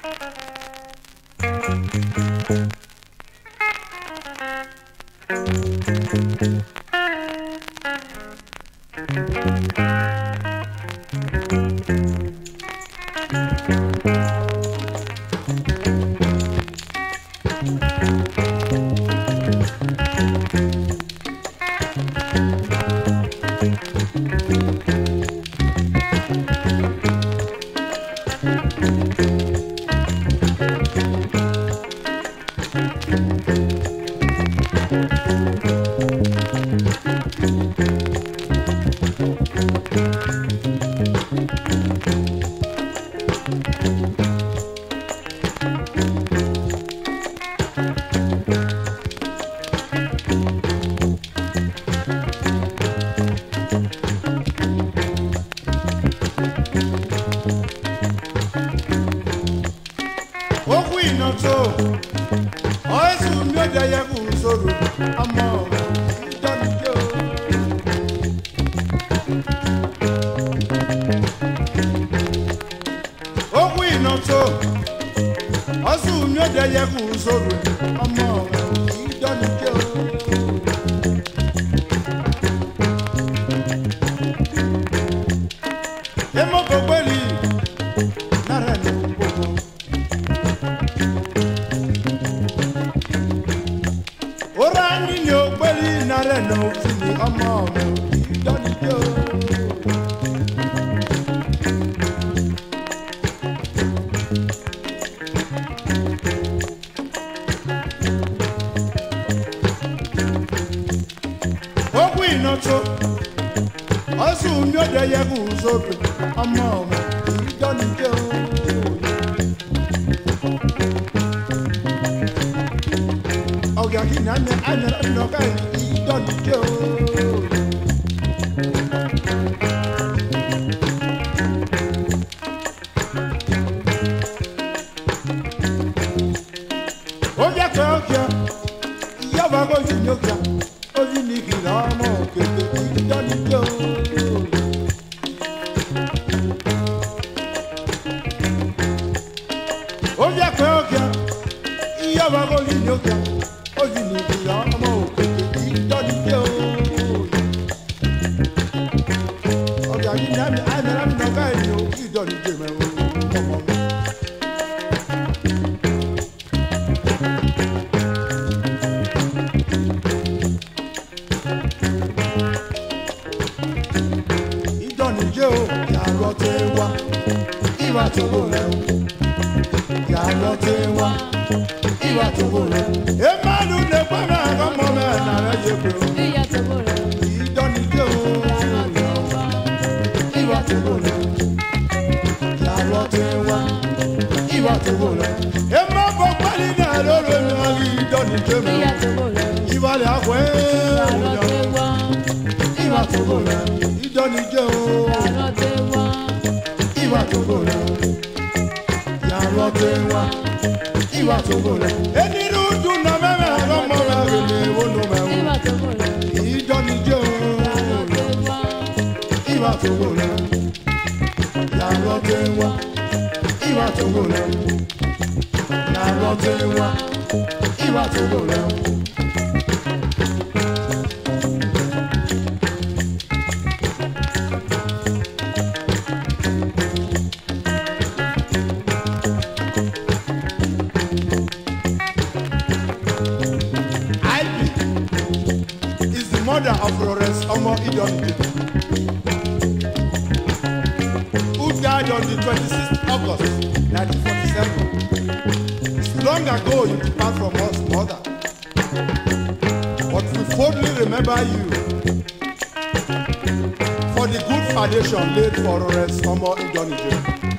Laid for rest, Omo Idonije.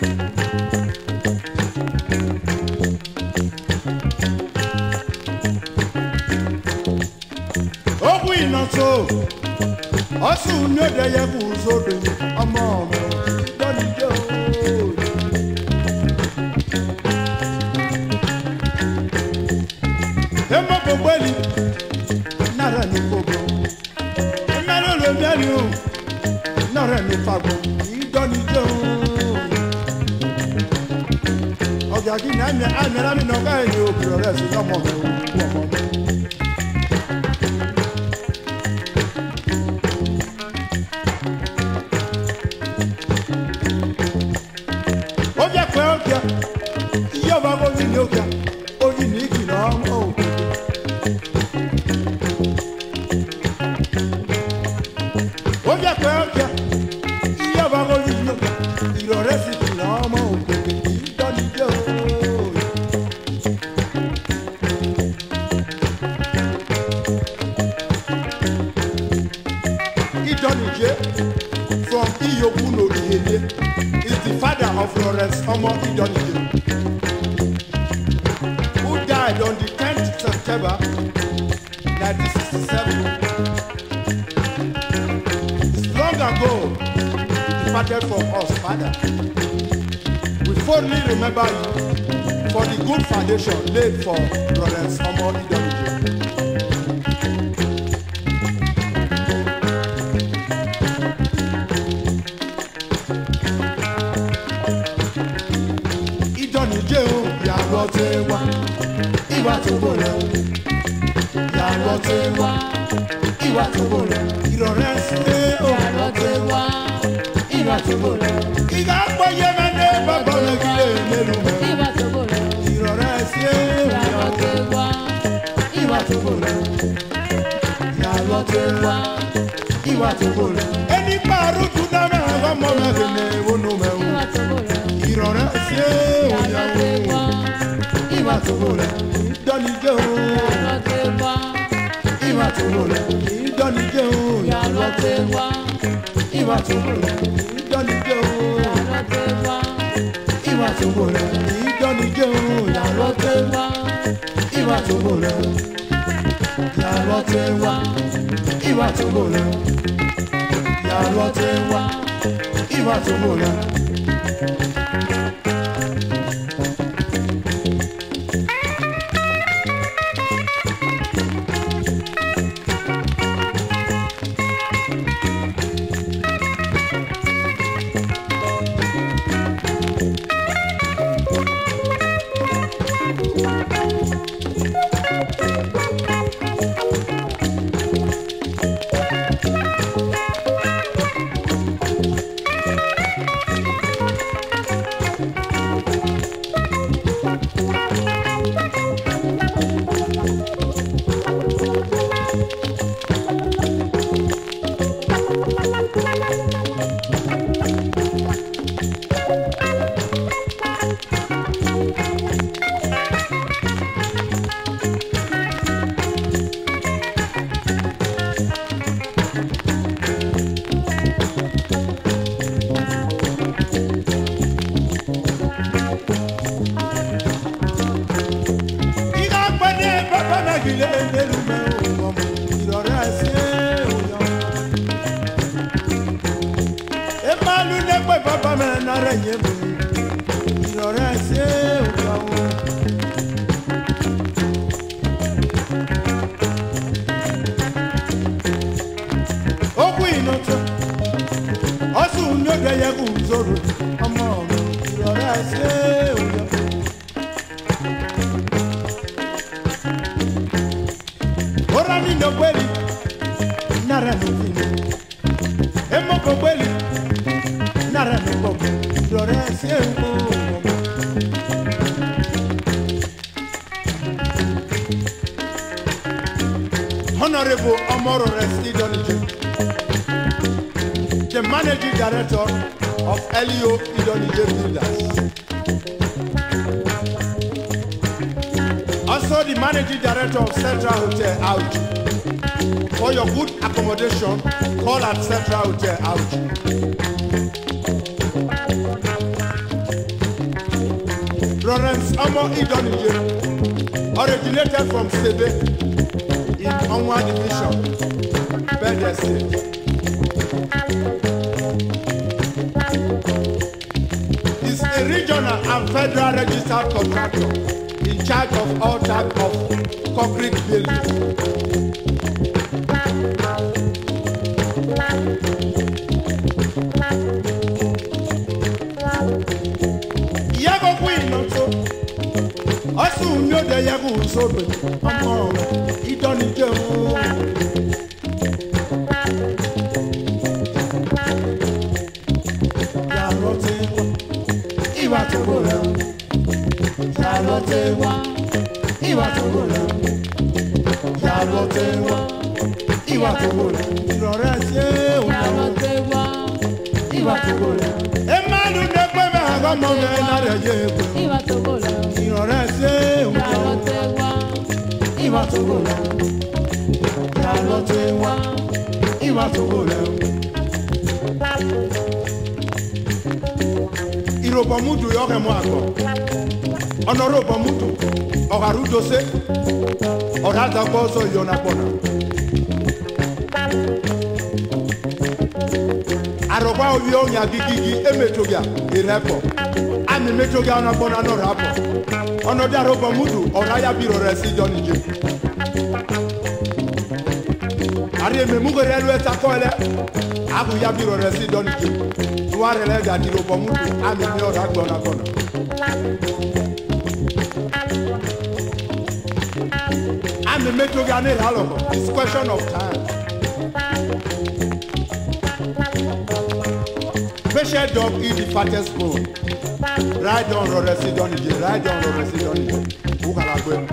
Oh, we not so. Also, no, they have also been Omo Idonije. Emma Bobeli, Nara Nipogo, Emma Lomelu. Nara mi fago, idoni jo. Oga Jackie, I'm no guy, you progress, no more. From Iyokuno Ihede is the father of Florence Omo Idonije, who died on the 10th September 1967. Long ago, he departed from us, Father. We fondly remember you for the good foundation laid for Florence Omo Idonije. Iwa tobole, yalo tewa. Iwa tobole, Florence yalo tewa. Iwa tobole, iga boye mene baba legile melume. Iwa tobole, Florence yalo tewa. Iwa tobole, yalo tewa. Iwa tobole, eni paru tuname vamo mene wonume. Iwa tobole, Florence yalo tewa. Iwa tobole. Idonije o, yalo tewa. Iwa tobole, idonije o, yalo tewa. Iwa tobole, idonije o, yalo tewa. Iwa tobole, idonije o, yalo tewa. Iwa tobole, yalo tewa. Iwa tobole, yalo tewa. Iwa tobole. Honorable Omoro Idonije, the managing director of Elio Idonije Builders. Also the managing director of Central Hotel Auchi. For your good accommodation, call at Central Hotel Auchi. Florence Omo Idonije originated from Sebe in Onwa Division, Bede State. He's a regional and federal registered contractor in charge of all types of concrete buildings. ọsùn mi ò dẹ̀ yẹ kó sóbè ọmọ ìdánì jẹun. yàrá ti wá ìwà tó kò rẹ̀ yàrá ti wá ìwà tó kò rẹ̀ yàrá ti wá ìwà tó kò rẹ̀ ìrọ̀rẹ́ ṣé òun yàrá ti wá ìwà tó kò rẹ̀. ẹ máa lù dé pé bẹ́ẹ̀ kọ́ mọ́ mi náà rẹ̀ yé pé ìwà tó kò rẹ̀ ìrọ̀rẹ́ ṣé òun yàrá ti wá ìwà tó kò rẹ̀ yàrá ti wá ìwà tó kò rẹ̀. Irobomudu yọkẹ mọ àgọ ọ̀nà Irobomudu ọ̀hàrúdose ọ̀dàdàgbọ́ sọ ìyọ̀nà pọ̀nà. Àrọ̀gbá oyi ọ̀nyà gígígí emetogia ìrẹ́pọ̀ àmì metogia ọ̀nà pọ̀nà náà ràpọ̀ ọ̀nà dí Irobomudu ọ̀rá yabiro rẹ̀ sí ìjọ nìjẹ́. Àrí èmi múgẹ̀rẹ́ ẹlú ẹ̀ta kọ́ ẹlẹ́ àbù yabiro rẹ̀ sí ìjọ nìjẹ́. Wàrẹ̀ lẹ́gà di Irobomudu àmì mi ọ̀rá gbọ́nà gbọ́nà. Àmì metogia ní ìlàlọ́kọ̀ it's question of time. Patient dog eat the fattest bone. Ride down Roresi Donije, ride down Roresi Donije. Who can I go?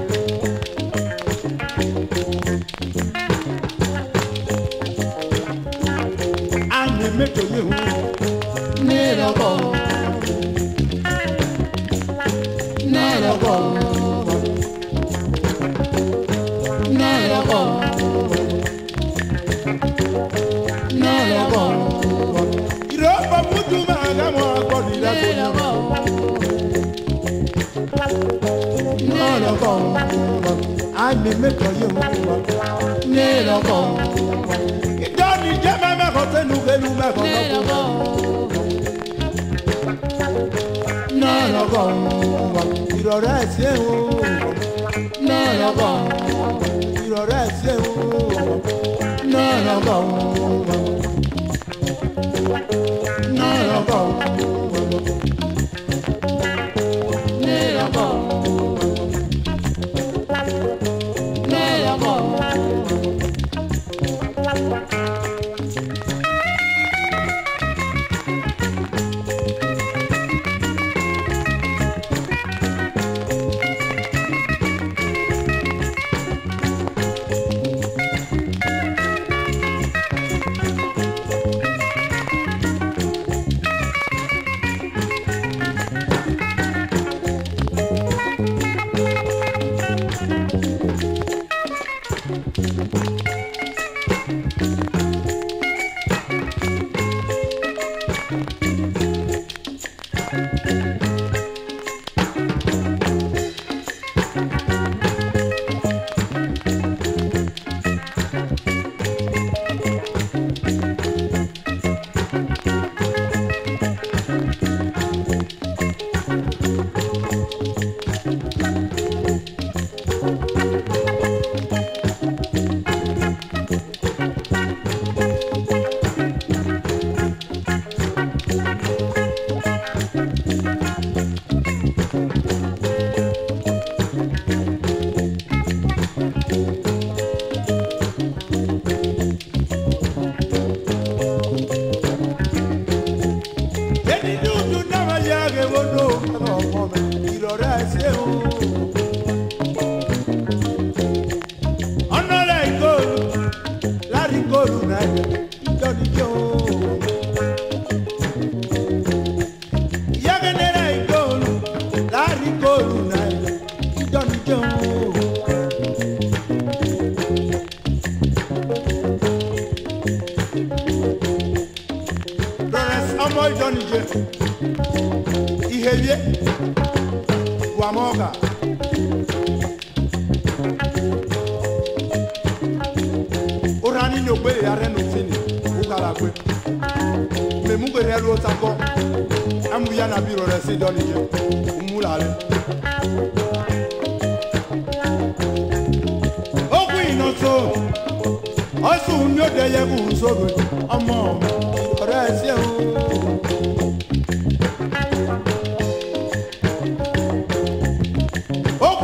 I'm the metal you. Never go. Never go. Never go. Never go. Irobomudu magamo akọni lẹkọọ. Nọlọkọ, àmì mẹkọ yóò wọ. Nọlọkọ, ìjọni jẹ mẹmẹkọ tẹnu kẹlu mẹkọ lọkọ. Nọlọkọ, ìrọ̀rẹ́ ẹ̀sìn o. Nọlọkọ, ìrọ̀rẹ́ ẹ̀sìn o. Nọlọkọ.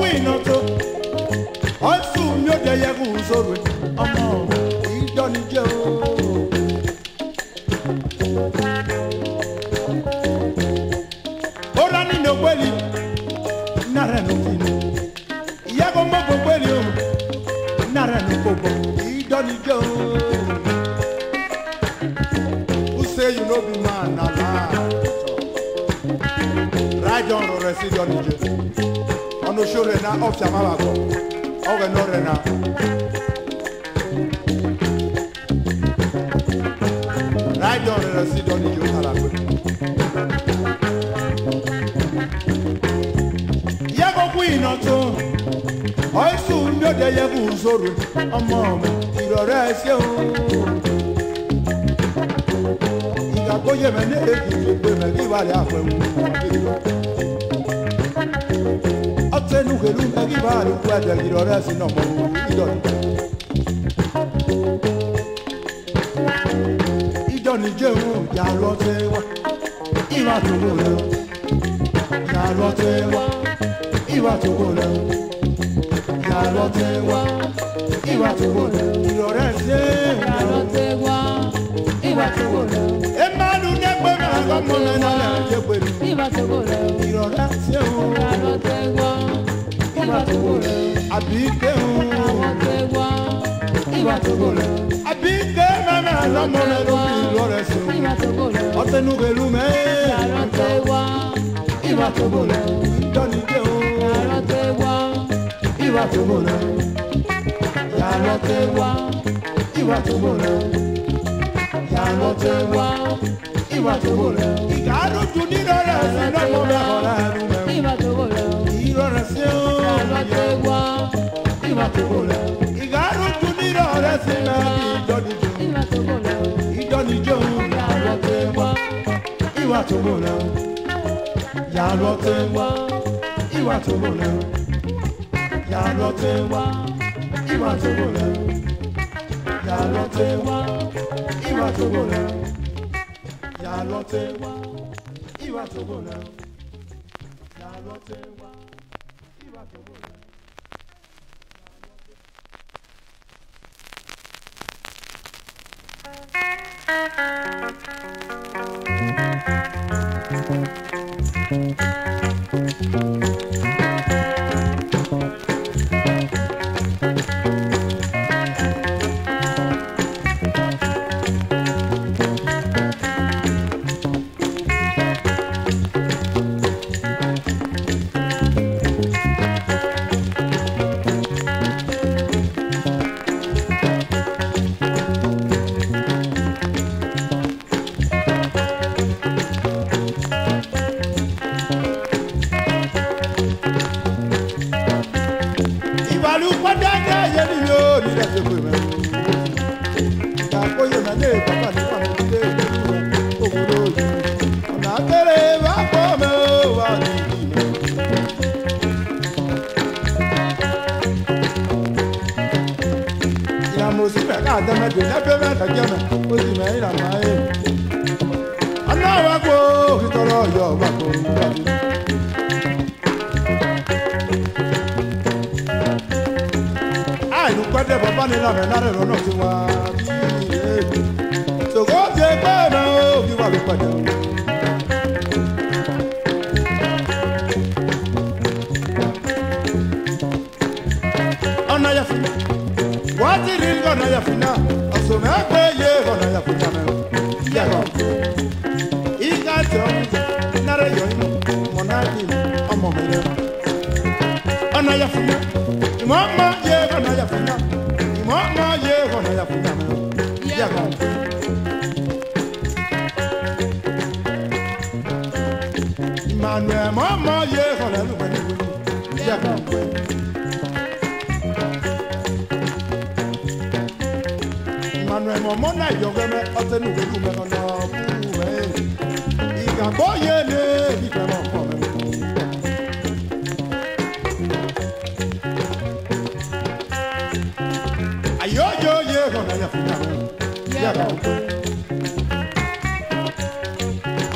win to. Also, you the young so you don't Joe. Orani no welly, Narano. Yago Mobo William, Narano Bobo, you don't go. Who say you know be man, Nala? Right on or resident on the shore now of Yamago, over Norena. Right on or resident on Yago Queen or two. I soon know the Yago Zoro, a moment, you're right. Oye mene eki me vale a fue Otenu gelu eki vale puede girore si no mo idoni jemu ya lo tewa iwa to go ya lo tewa iwa to go ya lo tewa iwa to go girore si ya lo tewa iwa to go Iba to go Irora se o Alo tegwa Iba to go Abike o Iba to go Abike mama la mona do Irora se o Iba to go Otenu gelume Alo tegwa Iba to go Doni de o Alo tegwa Iba to go Alo tegwa Iba to go Alo tegwa Iba to go. Igaro tu ni lora si no mo be ora ru me. Iba to go. Irora se o. Iba to go. Iba to go. Igaro tu ni lora si na idoni jo. Iba to go. Idoni jo. Iba to go. Iba to go. Ya lo te wa. Iba to go. Ya lo te wa. Iba to go. Ya lo te wa. Iba to go. Ya lo te wa, iba to go now. Ya lo te wa, iba to go now.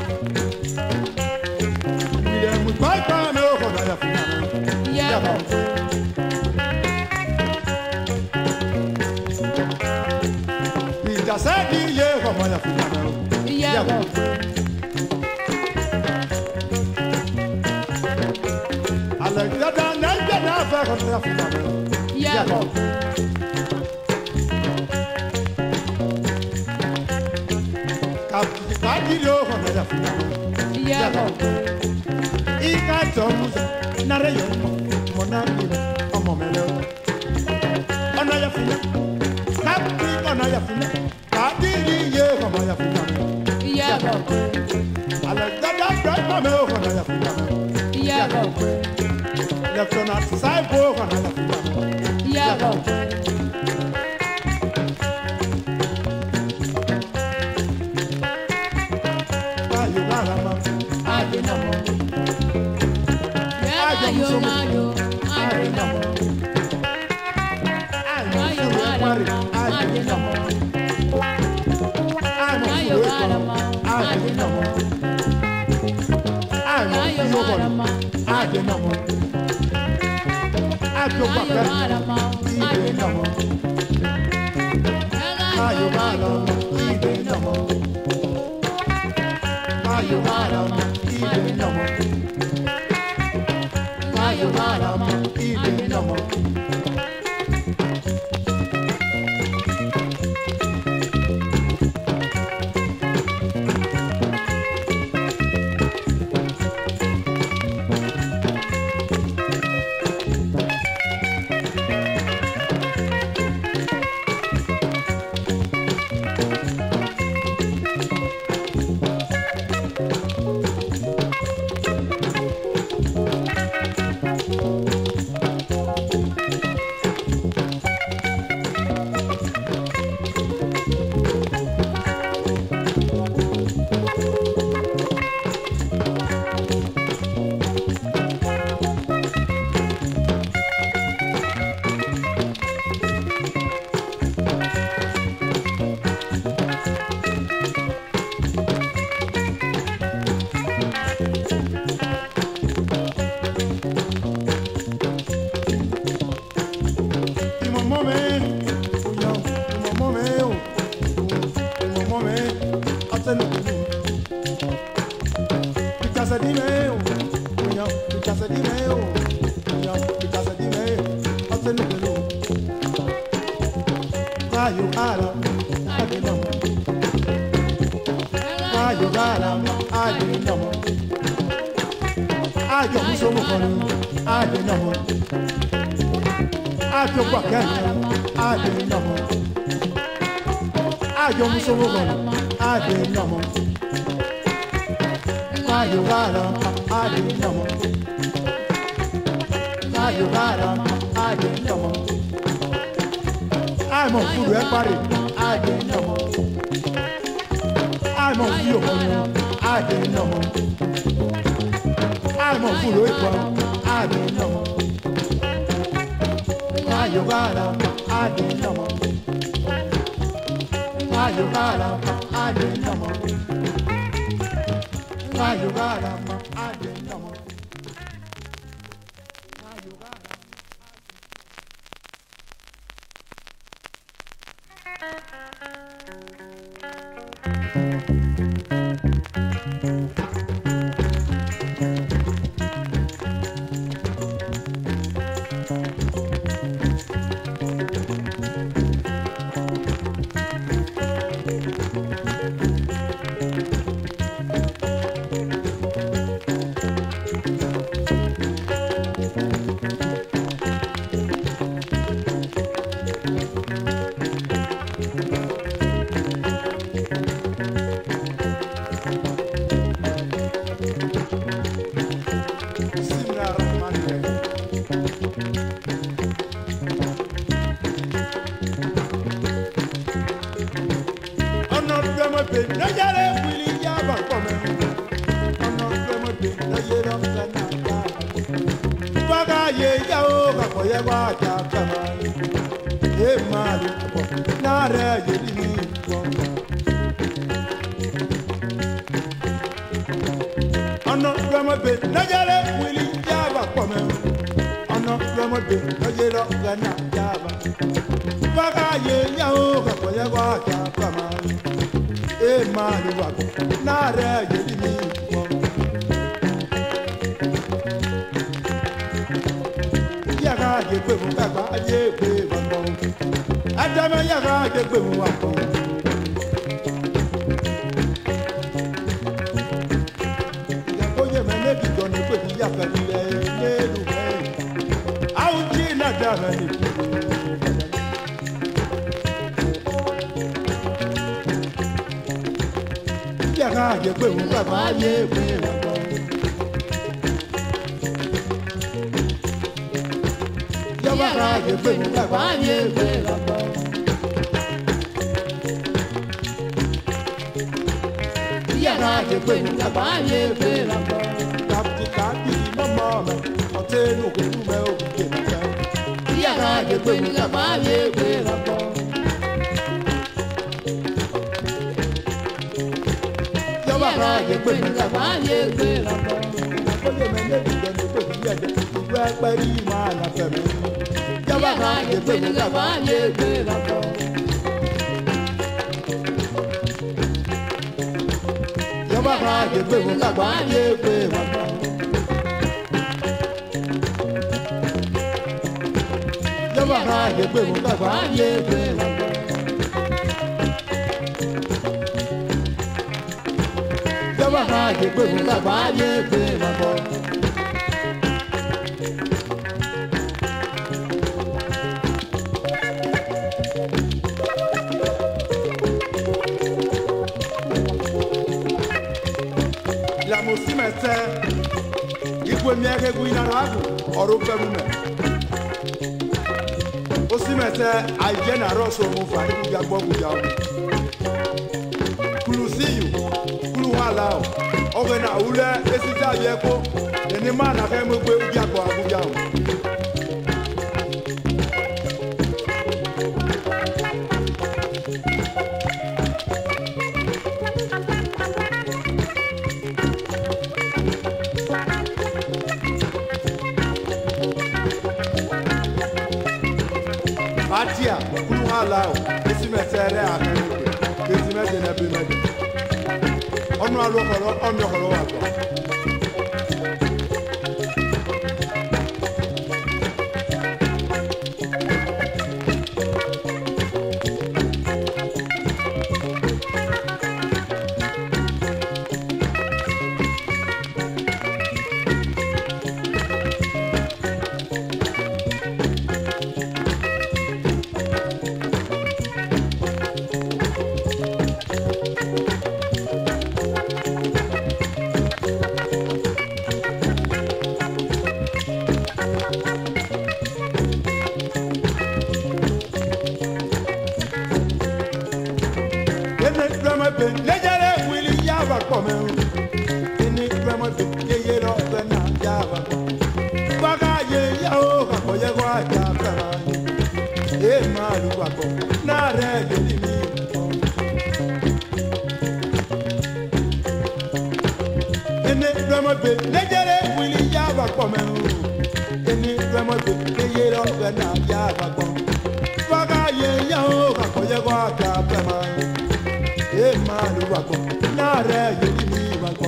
Yeah. Pichasedi ye como ya fumame. Yego. Alexander nenge na fe como ya fumame. Yego. Kapadi yo como ya fumame. Yego. Ika tomuza na reyo monami omo melo. Ona ya fumame. Kapi ona ya fumame. Kadiri ye como ya fumame. Yego. Alexander Brahma como ya fumame. Yego. Lieutenant Saibo como ya fumame. Yego. Ayo marama. Ayo namo. Ayo mayo. Ayo namo. Ayo marama. Ayo namo. Ayo marama. Ayo namo. Ayo marama. Ayo namo. Ayo marama. Ayo namo. Ayo marama. Ayo namo. Ayo marama. Ayo namo. Ayo marama. Ayo namo. Bagaye ya o ka poye wa ka kama mali wako nare yelimi yaga yegbe mu kagba yegbe wako adama yaga yegbe mu wako yakoye menebi doni pe yaga ile nelu me auji na dama ni yaga yegbe mu kagba yegbe wako yaga yegbe mu kagba yegbe wako yaga yegbe mu kagba yegbe wako kapti kapi mama me otenu ko me o ke me yaga yegbe mu kagba yegbe wako yaga yegbe mu kagba yegbe wako oye me ne bi den ko bi yede gba pari ma na fe me yaga yegbe mu kagba yegbe wako yaga yegbe mu kagba yegbe wako yaga yegbe mu kagba yegbe wako yaga yegbe mu kagba yegbe wako la mosimete ikwe miege guina ragu oro perume osimete ayena roso mu fa ni ga gbo buja o kulusiyu kulu hala o ogena ule esita yeko eni mana ke mo gbe uja gbo abuja o Atia, kulu halao, esi metere akanipe, esi mete na bi mete. Onu alokolo, onu okolo wako. Lejere wili yaba kome ini grandma be ye ro na yaba baga ye ya o ka ko ye kwa ja kama e ma lu wa ko na re ye ni mi ini grandma be lejere wili yaba kome ini grandma be ye ro na yaba ko baga ye ya o ka ko ye kwa ja kama e malu wako na re yeli wako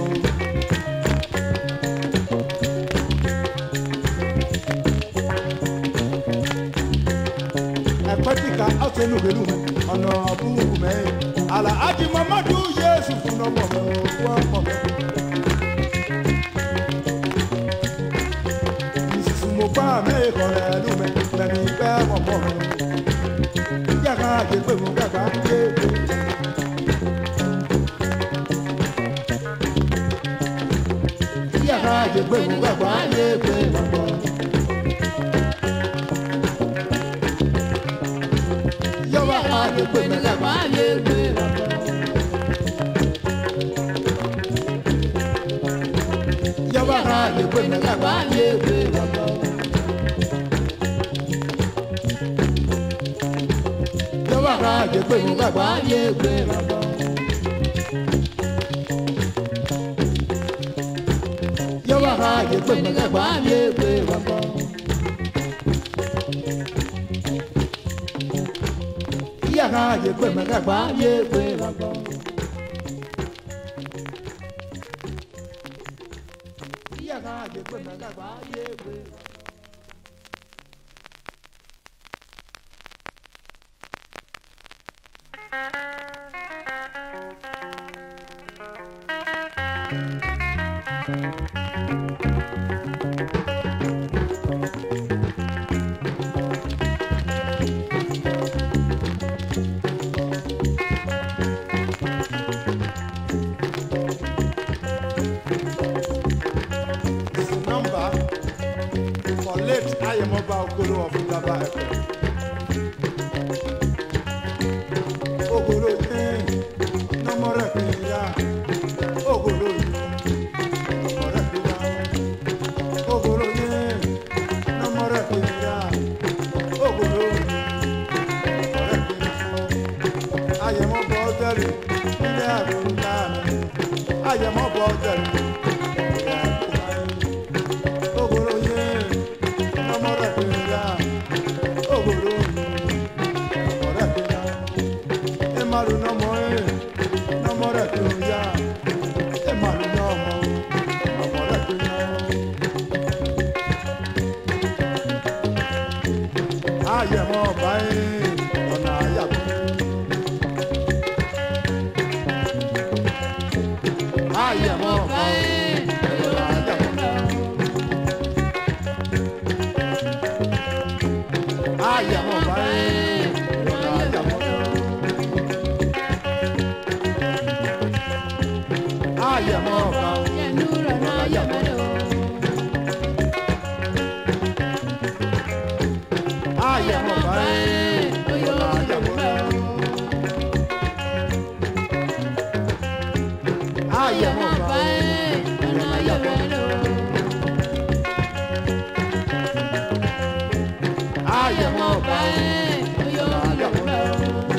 apatika atenu belu ona bu me ala aji mamadu yesu funo mo wa mo isi mo pa me ko re lu me na ni pe mo mo ya ga je pe mo ga ga ye yaga yegbe mu kagba yegbe wako yaga yegbe mu kagba yegbe wako yaga yegbe mu kagba yegbe wako yaga yegbe mu kagba yegbe wako yaga yegbe mu kagba yegbe wako yaga yegbe mu kagba yegbe wako pè mí dàgbà ayé gbé. Ayẹmọba Ogolo of Igaba FM. Ogolo yẹn nọmọ rẹ fi ya. Ogolo yẹn nọmọ rẹ fi ya. Ogolo yẹn nọmọ rẹ fi ya. Ogolo yẹn nọmọ rẹ fi ya. Ayẹmọba Ọjẹrì ilé àdúrà mi. Ayẹmọba Ọjẹrì ilé àdúrà mi. Ogolo yẹn. Emalu no mo no mo re tu ya. Emalu no mo re tu ya. Aye mo bai ona ya. Aye mo bai ona ya. Aye mo bai ona ya. Ayẹmọba Yanura na Ayẹmẹlẹ o. Ayẹmọba Oyo Ayẹmẹlẹ o. Ayẹmọba na Ayẹmẹlẹ o. Ayẹmọba Oyo Ayẹmẹlẹ o.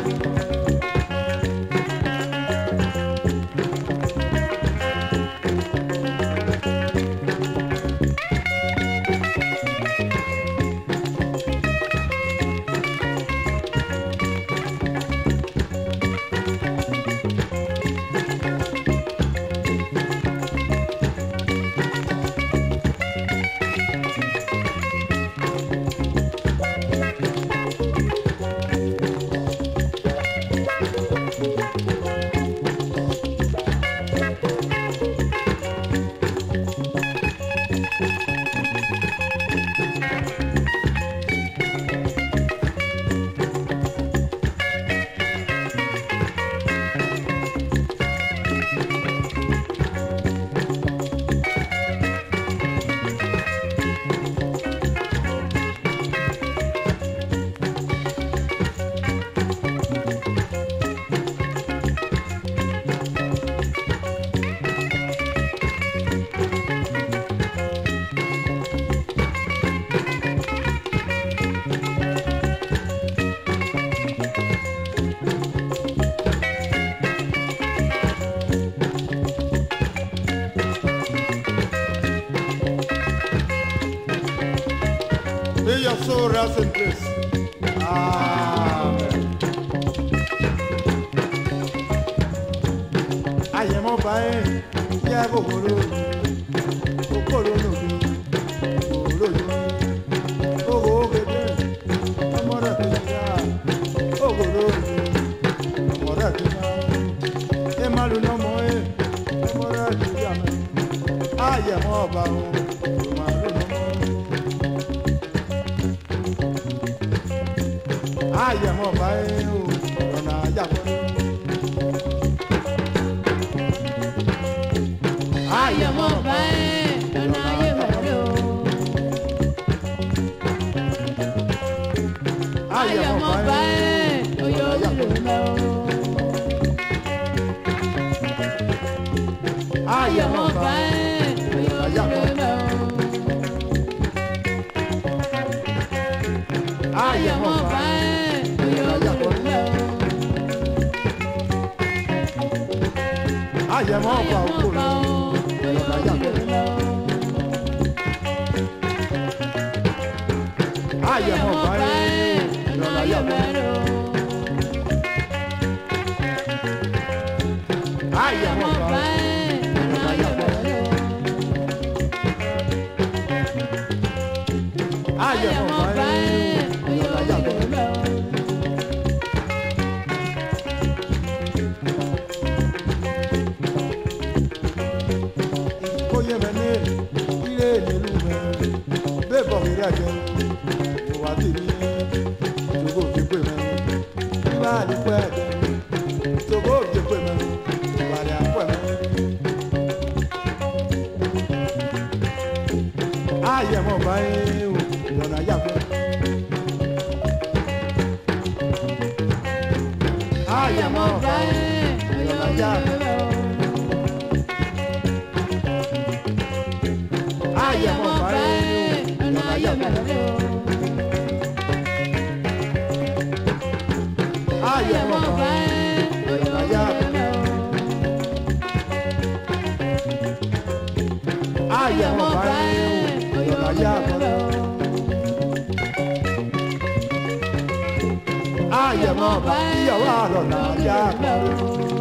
May your soul rest in peace. Amen. Ayẹmọba yẹ Ogolo, Ogolo lòdì, Ogolo yẹ, Ogogede, ọmọ rẹ fi ya, Ogolo yẹ, ọmọ rẹ fi ya, Emalu nọmọ ọmọ rẹ fi ya mẹ, Ayẹmọba o. Ayẹmọba o ọ̀nà àyàfọ́. Ayẹmọba ọ̀nà àyẹ̀wẹ̀rẹ̀ o. Ayẹmọba oyè olùlọ́mọ o. Ayẹmọba oyè olùlọ́mọ o. Ayẹmọba. Ayẹmọba Ogolo Ayẹmọba Ayẹmẹlẹ o. Ayẹmọba Ayẹmẹlẹ o. Ayẹ̀mọ̀ báyìí, ọ̀yọ́ yàgbẹ́. Ìkóyè mẹ́ni, ilé nílùú mẹ́, bẹ́ẹ̀ bọ̀ mi rẹ̀ jẹ́, mo wá tèmi, ìjọba òkè pè mẹ́, ìbá àdìpọ̀ ẹ̀jẹ̀, ìjọba òkè pè mẹ́, ìbàdí àpọ̀ mẹ́. Ayẹ̀mọ̀ báyìí, ọ̀yọ́ yàgbẹ́. Ayẹ̀mọ̀ báyìí, ọ̀yọ́ yàgbẹ́. Ayẹ̀mọ̀ báyìí, ọ̀yọ́ yàgbẹ́. Ayẹ̀mọ̀ báyìí, ọ̀yọ́ yàgbẹ́. Ayẹ̀mọ̀ báyìí, ọ̀yọ́ yàgbẹ́. Ayẹ̀mọ̀ báyìí, ọ̀yọ́ yàgbẹ́.